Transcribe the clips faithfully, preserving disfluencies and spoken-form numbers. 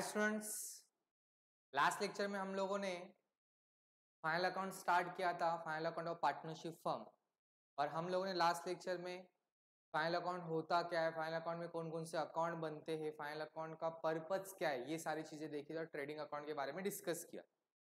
Students, last lecture में हम लोगों ने फाइनल अकाउंट स्टार्ट किया था, final account of partnership firm. और हम लोगों ने लास्ट लेक्चर में फाइनल अकाउंट होता क्या है, फाइनल अकाउंट में कौन कौन से अकाउंट बनते हैं, फाइनल अकाउंट का पर्पस क्या है, ये सारी चीजें देखी और ट्रेडिंग अकाउंट के बारे में डिस्कस किया।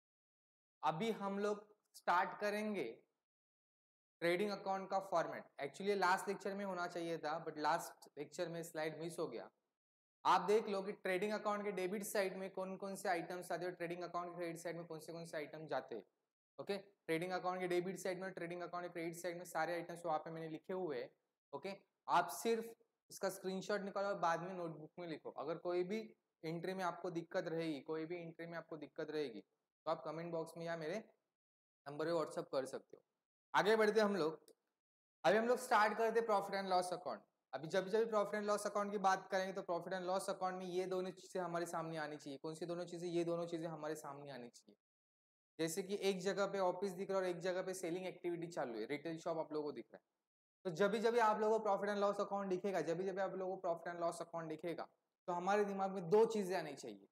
अभी हम लोग स्टार्ट करेंगे ट्रेडिंग अकाउंट का फॉर्मेट। एक्चुअली लास्ट लेक्चर में होना चाहिए था, बट लास्ट लेक्चर में स्लाइड मिस हो गया। आप देख लो कि ट्रेडिंग अकाउंट के डेबिट साइड में कौन कौन से आइटम्स आते हैं, ट्रेडिंग अकाउंट के क्रेडिट साइड में कौन से कौन से आइटम जाते हैं। ओके, ट्रेडिंग अकाउंट के डेबिट साइड में, ट्रेडिंग अकाउंट के क्रेडिट साइड में सारे आइटम्स वहां पे मैंने लिखे हुए हैं। ओके, आप सिर्फ इसका स्क्रीनशॉट निकालो और बाद में नोटबुक में लिखो। अगर कोई भी एंट्री में आपको दिक्कत रहेगी, कोई भी एंट्री में आपको दिक्कत रहेगी तो आप कमेंट बॉक्स में या मेरे नंबर पे व्हाट्सअप कर सकते हो। आगे बढ़ते हम लोग। अभी हम लोग स्टार्ट करते प्रॉफिट एंड लॉस अकाउंट। अभी जब जब प्रॉफिट एंड लॉस अकाउंट की बात करेंगे तो प्रॉफिट एंड लॉस अकाउंट में ये दोनों चीजें हमारे सामने आनी चाहिए। कौन सी दोनों चीजें? ये दोनों चीजें हमारे सामने आनी चाहिए। जैसे कि एक जगह पे ऑफिस दिख रहा है और एक जगह पे सेलिंग एक्टिविटी चालू है, रिटेल शॉप आप लोगों को दिख रहा है। तो जब भी जब भी आप लोगों को प्रॉफिट एंड लॉस अकाउंट दिखेगा, जब भी जब भी आप लोगों को प्रॉफिट एंड लॉस अकाउंट दिखेगा, तो हमारे दिमाग में दो चीजें आनी चाहिए।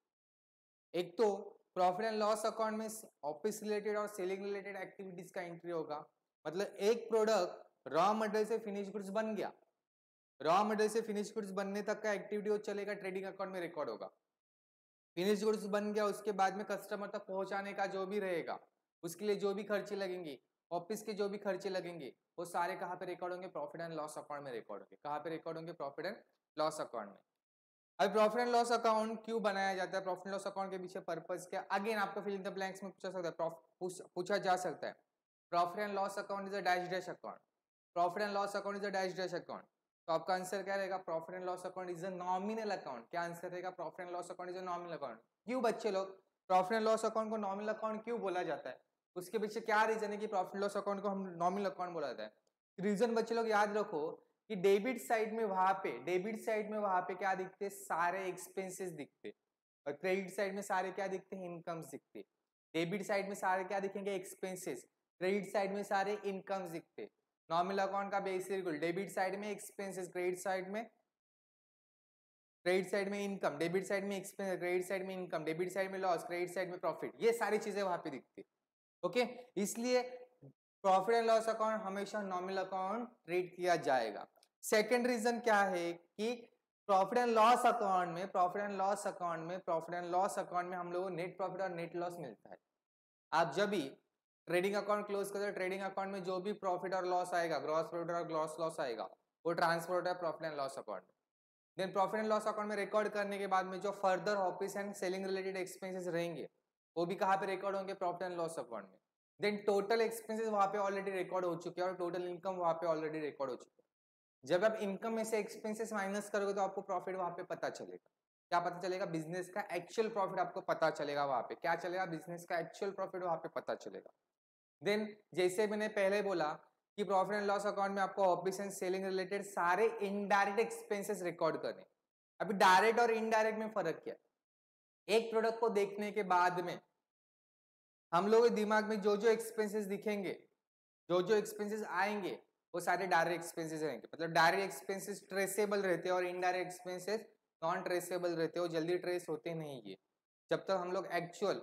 एक तो प्रॉफिट एंड लॉस अकाउंट में ऑफिस रिलेटेड और सेलिंग रिलेटेड एक्टिविटीज का एंट्री होगा। मतलब एक प्रोडक्ट रॉ मटेरियल से फिनिश गुड्स बन गया, रॉ मटेरियल से फिनिश गुड्स बनने तक का एक्टिविटी वो चलेगा, ट्रेडिंग अकाउंट में रिकॉर्ड होगा। फिनिश गुड्स बन गया, उसके बाद में कस्टमर तक पहुंचाने का जो भी रहेगा, उसके लिए जो भी खर्चे लगेंगे, ऑफिस के जो भी खर्चे लगेंगे, वो सारे कहाँ पे रिकॉर्ड होंगे? प्रॉफिट एंड लॉस अकाउंट में रिकॉर्ड होंगे। कहाँ पे रिकॉर्ड होंगे? प्रॉफिट एंड लॉस अकाउंट में। अब प्रॉफिट एंड लॉस अकाउंट क्यों बनाया जाता है, प्रॉफिट एंड लॉस अकाउंट के पीछे पर्पस क्या? अगेन आपको फिल इन द ब्लैंक्स में पूछा सकता है, पूछा जा सकता है। Profit and loss account is a dash dash account, profit and loss account is a dash dash account. तो आपका आंसर क्या रहेगा? Profit and loss account is a nominal account. क्या आंसर रहेगा? Profit and loss account is a nominal account. क्यों बच्चे लोग profit and loss account को नॉमिनल अकाउंट क्यों बोला जाता है? उसके पीछे क्या रीजन है कि प्रॉफिट एंड लॉस अकाउंट को हम नॉमिनल अकाउंट बोला जाता है? रीजन बच्चे लोग याद रखो कि डेबिट साइड में वहां पे डेबिट साइड में वहां पे क्या दिखते? सारे एक्सपेंसेस दिखते, और क्रेडिट साइड में सारे क्या दिखते हैं? इनकम्स दिखते। डेबिट साइड में सारे क्या दिखेंगे? एक्सपेंसेस। क्रेडिट साइड में सारे इनकम्स दिखते। नॉमिनल अकाउंट का बेसिक रूल, डेबिट साइड में एक्सपेंसेस, क्रेडिट साइड में क्रेडिट साइड में इनकम, डेबिट साइड में एक्सपेंस, क्रेडिट साइड में इनकम, डेबिट साइड में लॉस, क्रेडिट साइड में प्रॉफिट। ये सारी चीजें वहां पे दिखती। ओके, इसलिए प्रॉफिट एंड लॉस अकाउंट हमेशा नॉमिनल अकाउंट ट्रीट किया जाएगा। सेकंड रीजन क्या है कि प्रॉफिट एंड लॉस अकाउंट में प्रॉफिट एंड लॉस अकाउंट में प्रॉफिट एंड लॉस अकाउंट में हम लोगों को नेट प्रॉफिट और नेट लॉस मिलता है। आप जब भी ट्रेडिंग अकाउंट क्लोज करते हो, ट्रेडिंग अकाउंट में जो भी प्रॉफिट और लॉस आएगा, ग्रॉस प्रॉफिट और ग्रॉस लॉस आएगा, वो ट्रांसफर होता है प्रॉफिट एंड लॉस अकाउंट में। Then profit and loss account में रिकॉर्ड करने के बाद में जो further office and selling related expenses रहेंगे, वो भी कहाँ पे रिकॉर्ड होंगे? प्रॉफिट एंड लॉस अकाउंट में। देन टोटल एक्सपेंसेस वहां पे ऑलरेडी रिकॉर्ड हो चुके हैं और टोटल इनकम वहां पे ऑलरेडी रिकॉर्ड हो चुके हैं। जब आप इनकम में से एक्सपेंसेस माइनस करोगे तो आपको प्रॉफिट वहां पे पता चलेगा। क्या पता चलेगा? बिजनेस का एक्चुअल प्रॉफिट आपको पता चलेगा। वहां पे क्या चलेगा? बिजनेस का एक्चुअल प्रॉफिट वहां पे पता चलेगा। देन जैसे मैंने पहले बोला कि प्रॉफिट एंड लॉस अकाउंट में आपको ऑफिस एंड सेलिंग रिलेटेड सारे इनडायरेक्ट एक्सपेंसेस रिकॉर्ड करने। अभी डायरेक्ट और इनडायरेक्ट में फर्क क्या है? एक प्रोडक्ट को देखने के बाद में हम लोगों के दिमाग में जो जो एक्सपेंसेस दिखेंगे, जो जो एक्सपेंसेस आएंगे, वो सारे डायरेक्ट एक्सपेंसेस रहेंगे। मतलब डायरेक्ट एक्सपेंसेस ट्रेसेबल रहते हैं और इनडायरेक्ट एक्सपेंसेस नॉन ट्रेसेबल रहते हैं, वो जल्दी ट्रेस होते नहीं है। जब तक हम लोग एक्चुअल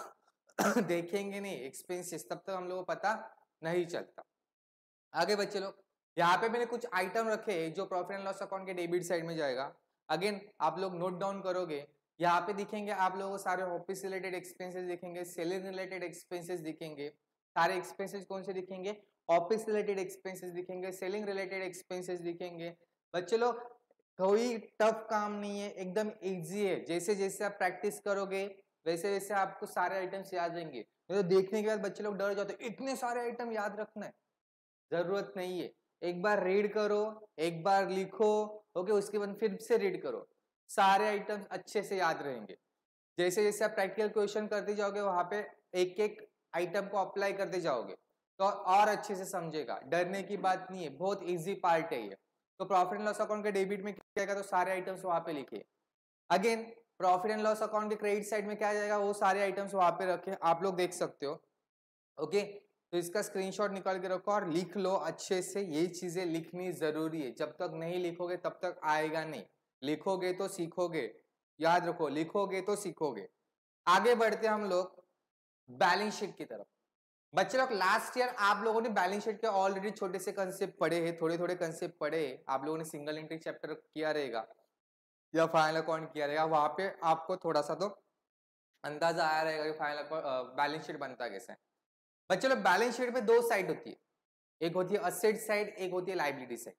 देखेंगे नहीं एक्सपेंसेस, तब तक हम लोग को पता नहीं चलता। आगे बच्चे लोग, यहाँ पे मैंने कुछ आइटम रखे जो प्रॉफिट एंड लॉस अकाउंट के डेबिट साइड में जाएगा। अगेन आप लोग नोट डाउन करोगे, यहाँ पे दिखेंगे आप लोगों को सारे ऑफिस रिलेटेड एक्सपेंसेस दिखेंगे, सेलिंग रिलेटेड एक्सपेंसेस दिखेंगे। सारे एक्सपेंसेस कौन से दिखेंगे? ऑफिस रिलेटेड एक्सपेंसेस दिखेंगे, सेलिंग रिलेटेड एक्सपेंसेस दिखेंगे। बच्चे लोग कोई टफ काम नहीं है, एकदम इजी है। जैसे जैसे आप प्रैक्टिस करोगे वैसे वैसे आपको सारे आइटम्स याद रहेंगे। तो देखने के बाद बच्चे लोग डर जाते हैं, इतने सारे आइटम याद रखना है। जरूरत नहीं है, एक बार रीड करो, एक बार लिखो, ओके, उसके बाद फिर से रीड करो, सारे आइटम्स अच्छे से याद रहेंगे। जैसे जैसे आप प्रैक्टिकल क्वेश्चन करते जाओगे, वहां पे एक एक आइटम को अप्लाई करते जाओगे तो और अच्छे से समझेगा। डरने की बात नहीं है, बहुत इजी पार्ट है ये। तो प्रॉफिट एंड लॉस अकाउंट के डेबिट में क्या आएगा? तो सारे आइटम्स वहां पे लिखे। Again profit and loss account के क्रेडिट साइड में क्या जाएगा? वो सारे आइटम्स वहां पे रखे, आप लोग देख सकते हो। ओके, तो इसका स्क्रीनशॉट निकाल के रखो और लिख लो अच्छे से। ये चीजें लिखनी जरूरी है, जब तक नहीं लिखोगे तब तक आएगा नहीं। लिखोगे तो सीखोगे, याद रखो, लिखोगे तो सीखोगे। आगे बढ़ते हम लोग बैलेंस शीट की तरफ। बच्चे लोग लास्ट ईयर आप लोगों ने बैलेंस शीट के ऑलरेडी छोटे से कंसेप्ट पढ़े हैं, थोड़े थोड़े कंसेप्ट पढ़े हैं। आप लोगों ने सिंगल एंट्री चैप्टर किया रहेगा या फाइनल अकाउंट किया रहेगा, वहां पे आपको थोड़ा सा तो अंदाजा आया रहेगा कि फाइनल बैलेंस शीट बनता कैसे है। बच्चे लोग बैलेंस शीट में दो साइड होती है, एक होती है असेट साइड, एक होती है लाइबिलिटी साइड।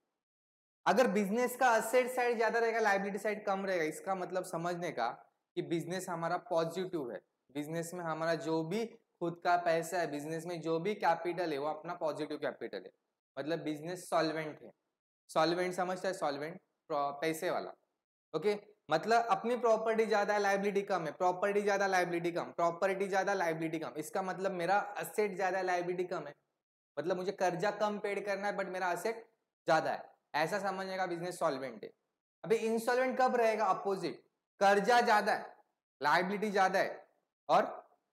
अगर बिजनेस का असेट साइड ज्यादा रहेगा, लाइबिलिटी साइड कम रहेगा, इसका मतलब समझने का कि बिजनेस हमारा पॉजिटिव है। बिजनेस में हमारा जो भी खुद का पैसा है, बिजनेस में जो भी कैपिटल है वो अपना पॉजिटिव कैपिटल है, मतलब बिजनेस सॉल्वेंट है। सॉल्वेंट समझता है, सॉल्वेंट पैसे वाला। ओके, मतलब अपनी प्रॉपर्टी ज्यादा है, लाइबिलिटी कम है, प्रॉपर्टी ज्यादा, लाइबिलिटी कम, प्रॉपर्टी ज्यादा, लाइबिलिटी कम। इसका मतलब मेरा असेट ज्यादा है, लाइबिलिटी कम है, मतलब मुझे कर्जा कम पेड करना है बट मेरा असेट ज्यादा है, ऐसा समझने का बिजनेस सॉल्वेंट है। अभी इंसॉल्वेंट कब रहेगा? अपोजिट, कर्जा ज्यादा है, लाइबिलिटी ज्यादा है और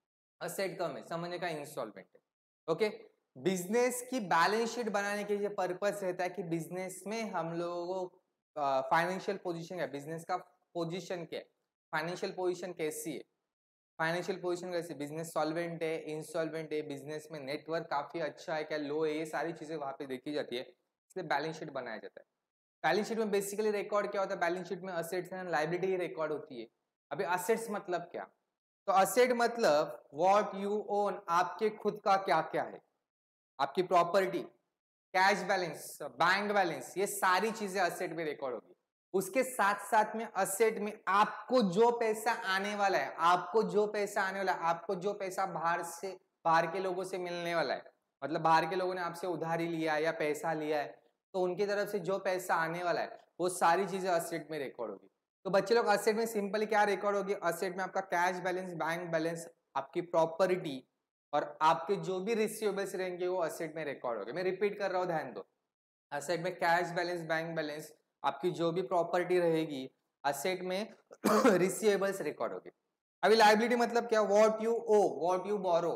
असेट कम है, समझने का इंसॉल्वेंट है। ओके, बिजनेस की बैलेंस शीट बनाने के लिए पर्पस रहता है कि बिजनेस में हम लोगों फाइनेंशियल पोजीशन है, बिजनेस का पोजीशन क्या है, फाइनेंशियल पोजीशन कैसी है, फाइनेंशियल पोजीशन कैसी, बिजनेस सॉल्वेंट है, इंसॉल्वेंट है, बिजनेस में नेटवर्क काफी अच्छा है क्या, लो है, ये सारी चीजें वहां पे देखी जाती है, इसलिए बैलेंस शीट बनाया जाता है। बैलेंस शीट में बेसिकली रिकॉर्ड क्या होता है? बैलेंस शीट में असेट्स एंड लायबिलिटी ही रिकॉर्ड होती है। अभी असेट्स मतलब क्या? तो असेट मतलब व्हाट यू ओन, आपके खुद का क्या क्या है, आपकी property, cash balance, bank balance, ये सारी चीजें असेट में रिकॉर्ड होगी। उसके साथ साथ में असेट में आपको जो पैसा आने वाला है, आपको जो पैसा आने वाला है, आपको जो पैसा बाहर से, बाहर के लोगों से मिलने वाला है, मतलब बाहर के लोगों ने आपसे उधारी लिया है या पैसा लिया है, तो उनकी तरफ से जो पैसा आने वाला है वो सारी चीजें असेट में रिकॉर्ड होगी। तो बच्चे लोग असेट में सिंपली क्या रिकॉर्ड होगी? असेट में आपका कैश बैलेंस, बैंक बैलेंस, आपकी प्रॉपर्टी और आपके जो भी रिसीवेबल्स रहेंगे वो असेट में रिकॉर्ड होंगे। मैं रिपीट कर रहा हूँ, ध्यान दो। असेट में कैश बैलेंस, बैंक बैलेंस, आपकी जो भी प्रॉपर्टी रहेगी, असेट में रिसीवेबल्स रिकॉर्ड होगी। अभी लायबिलिटी मतलब क्या? What you owe, what you borrow,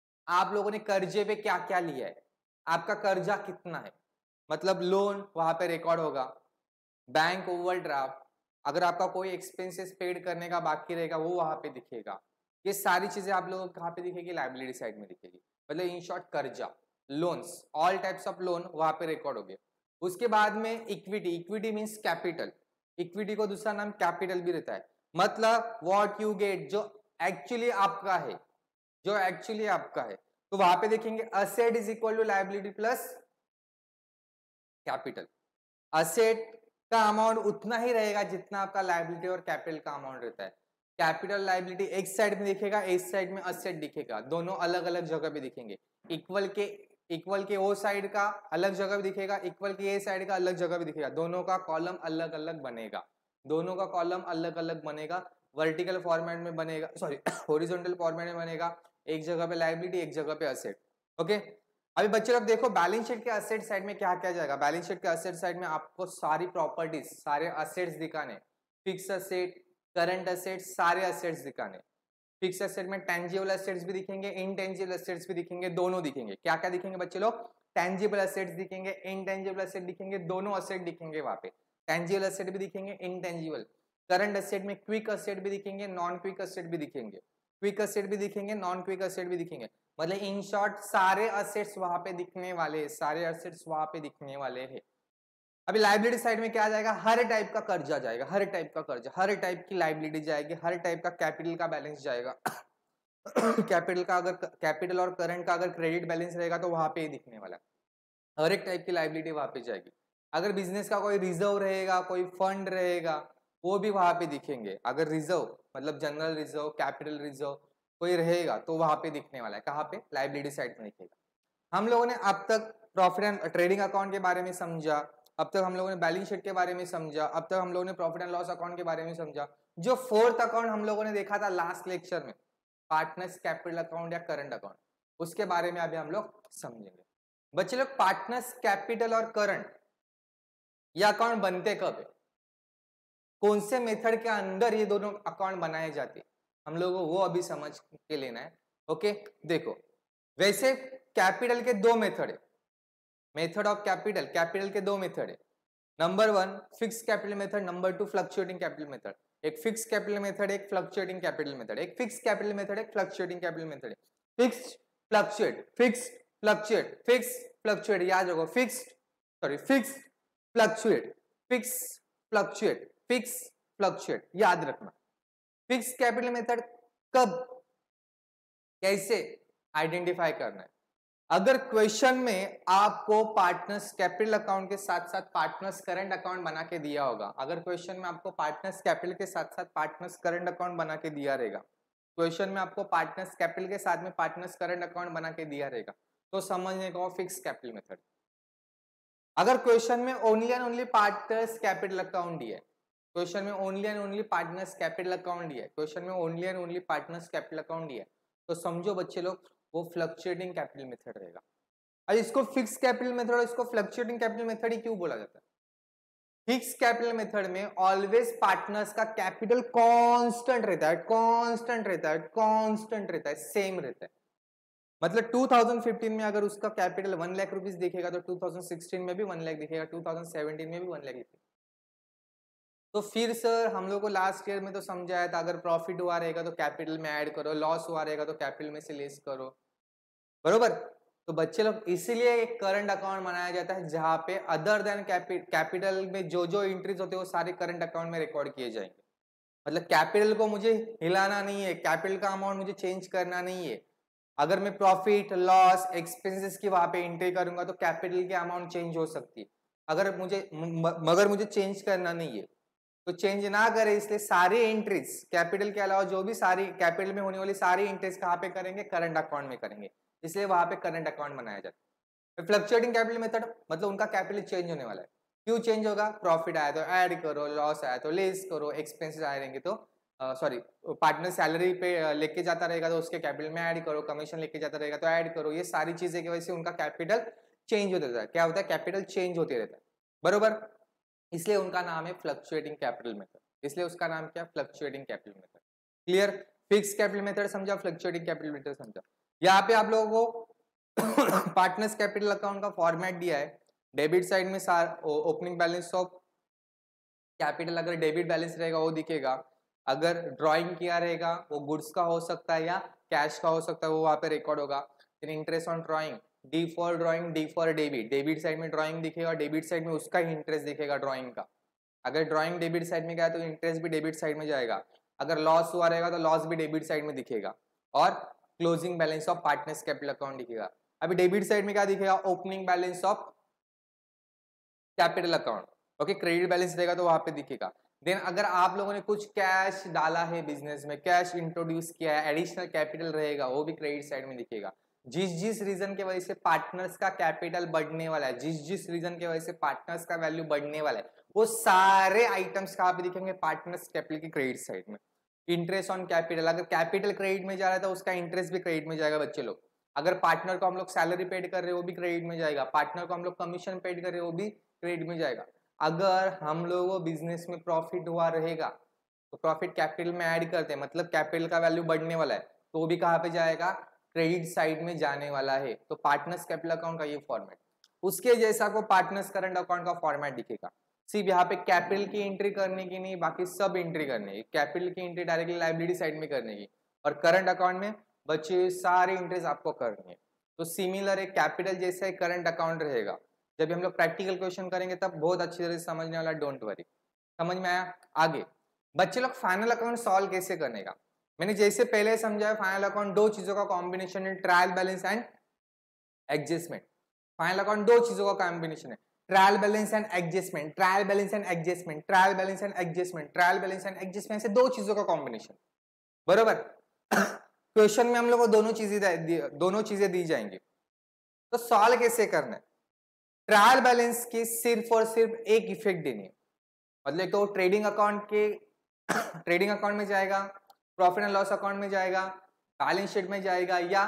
आप लोगों ने कर्जे पे क्या क्या लिया है, आपका कर्जा कितना है, मतलब लोन वहां पे रिकॉर्ड होगा। बैंक ओवरड्राफ्ट, अगर आपका कोई एक्सपेंसेस पेड करने का बाकी रहेगा वो वहां पे दिखेगा। ये सारी चीजें आप लोगों को कहाँ पे दिखेगी? लायबिलिटी साइड में दिखेगी। मतलब इन शॉर्ट कर्जा, loans, all types of loan वहां पे रिकॉर्ड हो गए। उसके बाद में equity, equity means capital, equity को दूसरा नाम कैपिटल भी रहता है। मतलब व्हाट यू गेट, जो एक्चुअली आपका है, जो एक्चुअली आपका है, तो वहां पे देखेंगे asset is equal to liability plus capital. Asset का अमाउंट उतना ही रहेगा जितना आपका लायबिलिटी और कैपिटल का अमाउंट रहता है। कैपिटल लायबिलिटी एक साइड में दिखेगा, एक साइड में असेट दिखेगा, दोनों अलग अलग जगह पे दिखेंगे। इक्वल के इक्वल के ओ साइड का अलग जगह भी दिखेगा, इक्वल के ए साइड का अलग जगह भी दिखेगा, दोनों का कॉलम अलग अलग बनेगा, दोनों का कॉलम अलग अलग बनेगा, वर्टिकल फॉर्मेट में बनेगा, सॉरी हॉरिजॉन्टल फॉर्मेट में बनेगा, एक जगह पे लायबिलिटी, एक जगह पे असेट। ओके, अभी बच्चे लोग देखो बैलेंस शीट के असेट साइड में क्या क्या जाएगा। बैलेंस शीट के असेट साइड में आपको सारी प्रॉपर्टीज, सारे असेट्स दिखाने, फिक्स असेट, करंट असेट, सारे असेट्स दिखाने। फिक्स असेट में टेंजिबल असेट्स भी दिखेंगे, इनटेंजिबल असेट्स भी दिखेंगे, दोनों दिखेंगे। क्या क्या दिखेंगे बच्चे लोग? टेंजिबल असेट्स दिखेंगे, इनटेंजिबल असेट दिखेंगे, दोनों असेट दिखेंगे वहां पे। टेंजिबल असेट भी दिखेंगे, इनटेंजिबल। करंट असेट में क्विक असेट भी दिखेंगे, नॉन क्विक असेट भी दिखेंगे, क्विक असेट भी दिखेंगे, नॉन क्विक असेट भी दिखेंगे। मतलब इन शॉर्ट सारे असेट्स वहां पे दिखने वाले, सारे असेट्स वहां पे दिखने वाले हैं। अभी लायबिलिटी साइड में क्या जाएगा? हर टाइप का कर्जा जाएगा, हर टाइप का कर्जा, हर टाइप की लायबिलिटी जाएगी, हर टाइप का कैपिटल का बैलेंस जाएगा। कैपिटल का अगर कैपिटल और करंट का अगर क्रेडिट बैलेंस रहेगा तो वहां पे ही दिखने वाला, हर एक टाइप की लायबिलिटी वहां पे जाएगी। अगर बिजनेस का कोई रिजर्व रहेगा, कोई फंड रहेगा, वो भी वहां पे दिखेंगे। अगर रिजर्व मतलब जनरल रिजर्व, कैपिटल रिजर्व कोई रहेगा तो वहां पे दिखने वाला है। कहाँ पे? लायबिलिटी साइड में दिखेगा। हम लोगों ने अब तक प्रॉफिट एंड ट्रेडिंग अकाउंट के बारे में समझा, अब तक हम लोगों ने बैलेंस शीट के बारे में समझा, अब तक हम लोगों ने प्रॉफिट एंड लॉस अकाउंट के बारे में समझा। जो फोर्थ अकाउंट हम लोगों ने देखा था लास्ट लेक्चर में, पार्टनर्स कैपिटल अकाउंट या करंट अकाउंट, उसके बारे में अभी हम लोग समझेंगे। बच्चे लोग पार्टनर्स कैपिटल और करंट ये अकाउंट बनते कब है, कौन से मेथड के अंदर ये दोनों अकाउंट बनाए जाते, हम लोगों को वो अभी समझ के लेना है। ओके, देखो वैसे कैपिटल के दो मेथड है, मेथड ऑफ कैपिटल, कैपिटल के दो मेथड है। Number one fix capital method, number two fluctuating capital method. एक फिक्स कैपिटल मेथड, एक फ्लक्चुएटिंग कैपिटल मेथड। एक फिक्स कैपिटल मेथड, एक fluctuating capital method. Fix fluctuate, fix fluctuate, fix fluctuate, याद रखो। Fix sorry fix fluctuate, fix fluctuate, fix fluctuate, याद रखना। Fix capital method कब कैसे आइडेंटिफाई करना है? अगर क्वेश्चन में आपको पार्टनर्स कैपिटल अकाउंट के साथ साथ पार्टनर्स करंट अकाउंट बना के दिया होगा, अगर क्वेश्चन में आपको पार्टनर्स कैपिटल के साथ साथ पार्टनर्स करंट अकाउंट बना के दिया रहेगा, क्वेश्चन में आपको पार्टनर्स कैपिटल के साथ में पार्टनर्स करंट अकाउंट बना के दिया रहेगा, तो समझने का फिक्स कैपिटल मेथड। अगर क्वेश्चन में only and only partners capital account दिया है, क्वेश्चन में only and only partners capital account दिया है, क्वेश्चन में only and only partners capital account दिया है, तो समझो बच्चे लोग वो फ्लक्चुएटिंग कैपिटल मेथड रहेगा। और इसको फिक्स कैपिटल मेथड और इसको फ्लक्चुएटिंग कैपिटल मेथड ही क्यों बोला जाता है? फिक्स कैपिटल मेथड में ऑलवेज पार्टनर्स का कैपिटल कांस्टेंट रहता है, कांस्टेंट रहता है, कांस्टेंट रहता है, सेम रहता है। मतलब दो हज़ार पंद्रह में अगर उसका कैपिटल वन लाख रुपीस दिखेगा तो दो हज़ार सोलह में भी वन लाख दिखेगा, दो हज़ार सत्रह में भी वन लाख दिखेगा। तो फिर सर हम लोग को लास्ट ईयर में तो समझाया था, अगर प्रॉफिट हुआ रहेगा तो कैपिटल में ऐड करो, लॉस हुआ रहेगा तो कैपिटल में से लेस करो, बरोबर। तो बच्चे लोग इसीलिए एक करंट अकाउंट बनाया जाता है जहां पे अदर देन कैपिटल में जो जो एंट्रीज होते हैं वो सारे करंट अकाउंट में रिकॉर्ड किए जाएंगे। मतलब कैपिटल को मुझे हिलाना नहीं है, कैपिटल का अमाउंट मुझे चेंज करना नहीं है। अगर मैं प्रॉफिट लॉस एक्सपेंसेस की वहां पे एंट्री करूंगा तो कैपिटल की अमाउंट चेंज हो सकती है। अगर मुझे मगर मुझे चेंज करना नहीं है तो चेंज ना करे, इसलिए सारी एंट्रीज कैपिटल के अलावा जो भी सारी कैपिटल में होने वाली सारी एंट्रीज कहाँ पे करेंगे? करंट अकाउंट में करेंगे, इसलिए वहां पे करंट अकाउंट बनाया जाता है। फ्लक्चुएटिंग कैपिटल मेथड मतलब उनका कैपिटल चेंज होने वाला है। क्यों चेंज होगा? प्रॉफिट आया तो ऐड करो, लॉस आया तो लेस करो, एक्सपेंसेस आए रहेंगे तो सॉरी पार्टनर सैलरी पे लेके जाता रहेगा तो उसके कैपिटल में ऐड करो, कमीशन लेके जाता रहेगा तो ऐड करो। ये सारी चीजें की वजह से उनका कैपिटल चेंज होता रहता है। क्या होता है? कैपिटल चेंज होते रहता है, बरोबर। इसलिए उनका नाम है फ्लक्चुएटिंग कैपिटल मेथड, इसलिए उसका नाम क्या? Fluctuating capital method. Clear? Fix capital method समझा, फ्लक्चुएटिंग कैपिटल मेथड समझा। यहाँ पे आप लोगों को पार्टनर्स कैपिटल अकाउंट का फॉर्मेट दिया है। डेबिट साइड में ओपनिंग बैलेंस ऑफ कैपिटल, अगर डेबिट बैलेंस रहेगा वो दिखेगा। अगर ड्राइंग किया रहेगा वो गुड्स का हो सकता है या कैश का हो सकता है, वो वहां पे रिकॉर्ड होगा। फिर interest on drawing, D for drawing, D for debit, debit side में ड्राइंग दिखेगा, डेबिट साइड में उसका ही इंटरेस्ट दिखेगा ड्राइंग का। अगर ड्राइंग डेबिट साइड में गया तो इंटरेस्ट भी डेबिट साइड में जाएगा। अगर लॉस हुआ रहेगा तो लॉस भी डेबिट साइड में दिखेगा और closing balance of partners capital account दिखेगा। अभी डेबिट साइड में क्या दिखेगा? Opening balance of capital account, okay. Credit balance रहेगा तो वहां पे दिखेगा। देन अगर आप लोगों ने कुछ कैश डाला है बिजनेस में, कैश इंट्रोड्यूस किया है, एडिशनल कैपिटल रहेगा, वो भी क्रेडिट साइड में दिखेगा। जिस जिस रीजन के वजह से पार्टनर्स का कैपिटल बढ़ने वाला है, जिस जिस रीजन के वजह से पार्टनर्स का वैल्यू बढ़ने वाला है, वो सारे आइटम्स कहाँ पे दिखेंगे? पार्टनर्स कैपिटल की क्रेडिट साइड में। इंटरेस्ट ऑन कैपिटल, अगर कैपिटल क्रेडिट में जा रहा है तो उसका इंटरेस्ट भी क्रेडिट में जाएगा बच्चे लोग। अगर पार्टनर को हम लोग सैलरी पेड कर रहे हैं वो भी क्रेडिट में जाएगा, पार्टनर को हम लोग कमीशन पेड कर रहे हैं वो भी क्रेडिट में जाएगा। अगर हम लोगों बिजनेस में प्रॉफिट हुआ रहेगा तो प्रॉफिट कैपिटल में ऐड करते हैं, मतलब कैपिटल का वैल्यू बढ़ने वाला है तो वो भी कहाँ पे जाएगा? क्रेडिट साइड में जाने वाला है। तो पार्टनर्स कैपिटल अकाउंट का ये फॉर्मेट, उसके जैसा को पार्टनर्स करंट अकाउंट का फॉर्मेट दिखेगा। सिर्फ यहाँ पे कैपिटल की एंट्री करने की नहीं, बाकी सब एंट्री करने की। कैपिटल की एंट्री डायरेक्टली लायबिलिटी साइड में करने की और करंट अकाउंट में बच्चे सारे एंट्रीज आपको करनी है। तो सिमिलर एक कैपिटल जैसा एक करंट अकाउंट रहेगा। जब हम लोग प्रैक्टिकल क्वेश्चन करेंगे तब बहुत अच्छी तरह से समझने वाला, डोंट वरी। समझ में आया? आगे बच्चे लोग फाइनल अकाउंट सॉल्व कैसे करने का, मैंने जैसे पहले समझाया, फाइनल अकाउंट दो चीजों का कॉम्बिनेशन है, trial balance and adjustment. Final account दो चीजों का कॉम्बिनेशन है, trial balance and adjustment, trial balance and adjustment, trial balance and adjustment, trial balance and adjustment से दो चीजों का कॉम्बिनेशन, बरोबर। क्वेश्चन में हम लोग को दोनों चीजें दोनों चीजें दी जाएंगी, तो सॉल्व कैसे करना है? ट्रायल बैलेंस की सिर्फ और सिर्फ एक इफेक्ट देनी है, मतलब तो ट्रेडिंग अकाउंट के ट्रेडिंग अकाउंट में जाएगा, प्रॉफिट एंड लॉस अकाउंट में जाएगा, बैलेंस शीट में जाएगा या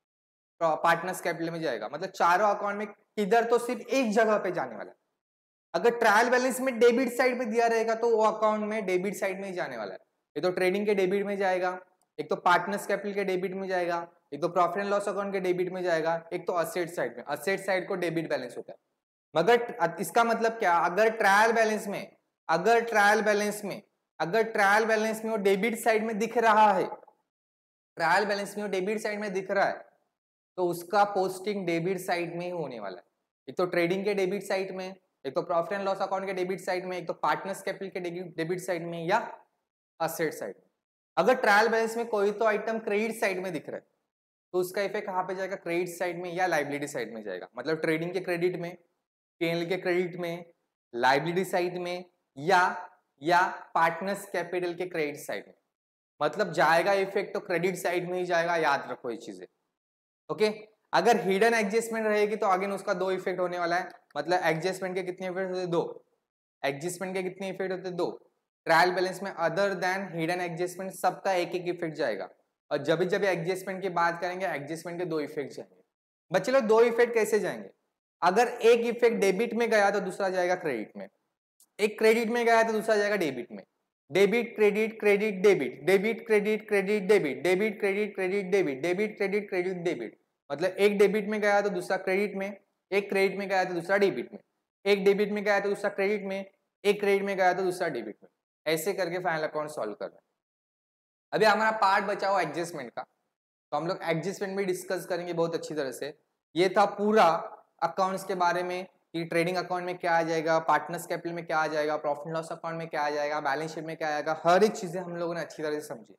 पार्टनर्स कैपिटल में जाएगा। मतलब चारों अकाउंट में किधर तो सिर्फ एक जगह पे जाने वाला है। अगर ट्रायल बैलेंस में डेबिट साइड पे दिया रहेगा तो वो अकाउंट में डेबिट साइड में ही जाने वाला है। एक तो ट्रेडिंग के डेबिट में जाएगा, एक तो पार्टनर्स कैपिटल के डेबिट में जाएगा, एक तो प्रॉफिट एंड लॉस अकाउंट के डेबिट में जाएगा, एक तो असेट साइड में। असेट साइड को डेबिट बैलेंस होता है। मगर इसका मतलब क्या? अगर ट्रायल बैलेंस में अगर ट्रायल बैलेंस में अगर ट्रायल बैलेंस में वो डेबिट साइड में दिख रहा है, ट्रायल बैलेंस में वो डेबिट साइड में दिख रहा है, तो उसका पोस्टिंग डेबिट साइड में ही होने वाला है। एक तो ट्रेडिंग के डेबिट साइड में, एक तो प्रॉफिट एंड लॉस अकाउंट के डेबिट साइड में, एक तो पार्टनर्स कैपिटल के डेबिट साइड में या असेट साइड में। अगर ट्रायल बैलेंस में कोई तो आइटम क्रेडिट साइड में दिख रहा है तो उसका इफेक्ट कहाँ पे जाएगा, क्रेडिट साइड में या लाइबिलिटी साइड में जाएगा। मतलब ट्रेडिंग के क्रेडिट में, पीएनएल के क्रेडिट में, लाइबिलिटी साइड में या या पार्टनर्स कैपिटल के क्रेडिट साइड में। मतलब जाएगा इफेक्ट तो क्रेडिट साइड में ही जाएगा, याद रखो ये चीजें। ओके, अगर हिडन एडजस्टमेंट रहेगी तो आगे उसका दो इफेक्ट होने वाला है। मतलब एडजस्टमेंट के कितने इफेक्ट होते, दो। एडजस्टमेंट के कितने इफेक्ट होते, दो। ट्रायल बैलेंस में अदर देन हिडन एडजस्टमेंट सबका एक एक इफेक्ट जाएगा। और जब जब एडजस्टमेंट की बात करेंगे एडजस्टमेंट के दो इफेक्ट जाएंगे। बच्चे लोग दो इफेक्ट कैसे जाएंगे, अगर एक इफेक्ट डेबिट में गया तो दूसरा जाएगा क्रेडिट में, एक क्रेडिट में गया तो दूसरा जाएगा डेबिट में। Debit credit credit debit, debit credit credit debit, debit credit credit debit, debit credit credit debit. मतलब एक डेबिट में गया तो दूसरा क्रेडिट में, एक क्रेडिट में गया तो दूसरा डेबिट में, एक डेबिट में गया तो दूसरा क्रेडिट में, एक क्रेडिट में गया तो दूसरा डेबिट में। ऐसे करके फाइनल अकाउंट सॉल्व कर रहे हैं। अभी हमारा पार्ट बचा हुआ एडजस्टमेंट का, तो हम लोग एडजस्टमेंट भी डिस्कस करेंगे बहुत अच्छी तरह से। ये था पूरा अकाउंट्स के बारे में कि ट्रेडिंग अकाउंट में क्या आ जाएगा, पार्टनर्स कैपिटल में क्या आ जाएगा, प्रॉफिट लॉस अकाउंट में क्या आ जाएगा, बैलेंस शीट में क्या आएगा, हर एक चीजें हम लोगों ने अच्छी तरह से समझी।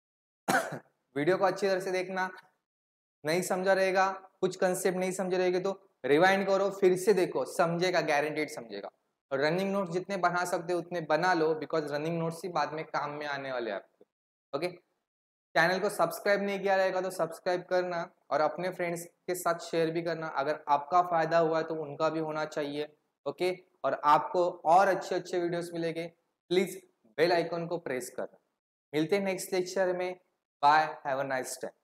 वीडियो को अच्छी तरह से देखना, नहीं समझा रहेगा, कुछ कंसेप्ट नहीं समझे रहेगा तो रिवाइंड करो, फिर से देखो, समझेगा, गारंटेड समझेगा। और रनिंग नोट्स जितने बना सकते हो उतने बना लो, बिकॉज रनिंग नोट्स ही बाद में काम में आने वाले आपको। ओके, चैनल को सब्सक्राइब नहीं किया रहेगा तो सब्सक्राइब करना और अपने फ्रेंड्स के साथ शेयर भी करना। अगर आपका फायदा हुआ है तो उनका भी होना चाहिए। ओके, और आपको और अच्छे अच्छे वीडियोस मिलेंगे, प्लीज बेल आइकन को प्रेस करना। मिलते हैं नेक्स्ट लेक्चर में। Bye, have a nice time.